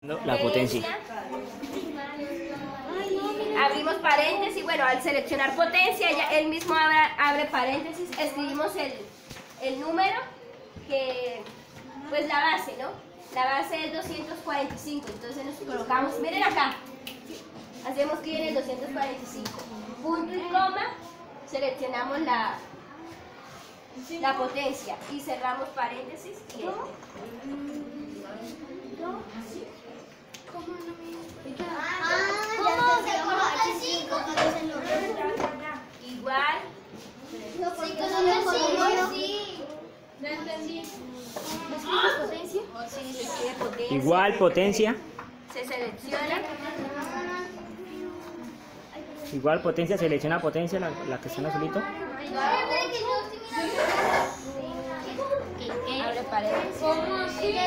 La potencia. Abrimos paréntesis, bueno, al seleccionar potencia, él mismo abre paréntesis, escribimos el número, que pues la base, ¿no? La base es 245, entonces nos colocamos, miren acá, hacemos clic en el 245, punto y coma, seleccionamos la potencia y cerramos paréntesis y igual. No entendí. ¿Potencia? Sí, se escribe potencia. Igual potencia. Se selecciona. Igual potencia, selecciona potencia, la que está en azulito. Abre paréntesis.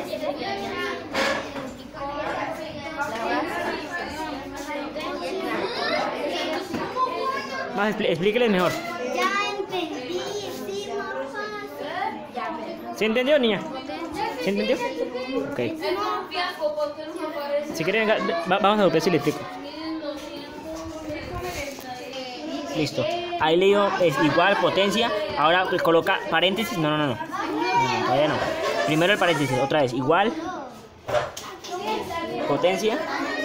Más, explíqueles mejor. Ya entendí, sí, más fácil. ¿Se entendió, niña? ¿Se entendió? Ok. Si quieren, venga, vamos a volver si le explico. Listo. Ahí le digo es igual potencia. Ahora coloca paréntesis. No, todavía no. Primero el paréntesis, otra vez. Igual potencia.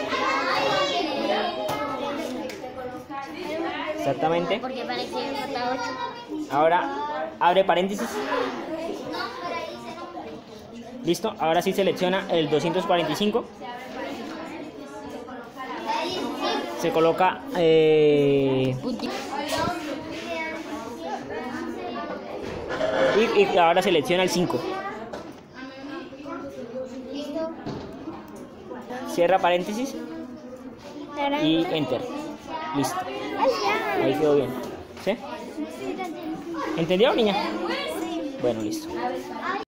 Exactamente. Porque parece que falta 8. Ahora abre paréntesis. Listo. Ahora sí selecciona el 245. Se coloca y ahora selecciona el 5. Cierra paréntesis y enter. Listo. Ahí quedó bien. ¿Sí? ¿Entendió, niña? Bueno, listo.